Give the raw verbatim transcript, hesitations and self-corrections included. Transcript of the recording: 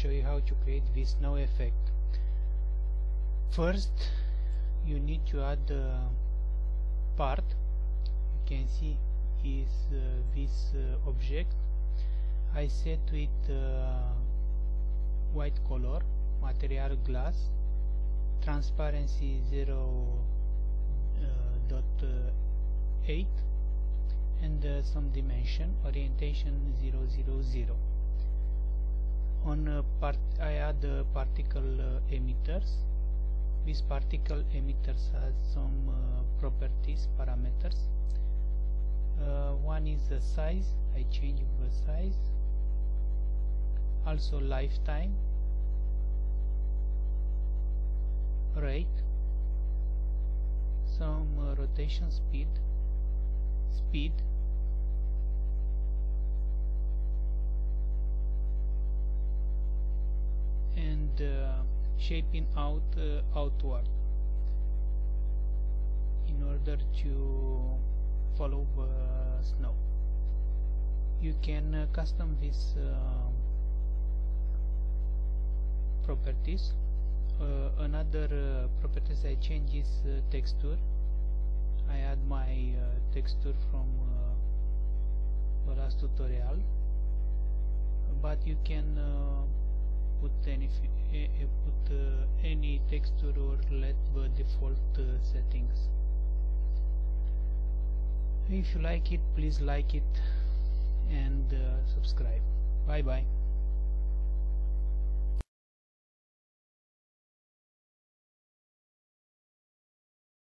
show you how to create this snow effect. First, you need to add a part. You can see is uh, this uh, object. I set with uh, white color, material glass, transparency zero point eight, and uh, some dimension, orientation zero zero zero. On uh, part I add uh, particle uh, emitters. These particle emitters has some uh, properties, parameters. Uh, one is the size. I change the size. Also lifetime, rate, some uh, rotation speed, speed, and uh, shaping out uh, outward in order to follow the snow. You can uh, custom this uh, properties. Uh, another uh, properties I change is uh, texture. I add my uh, texture from uh, the last tutorial, but you can uh, put any uh, put uh, any texture or let the default uh, settings. If you like it, please like it and uh, subscribe. Bye bye.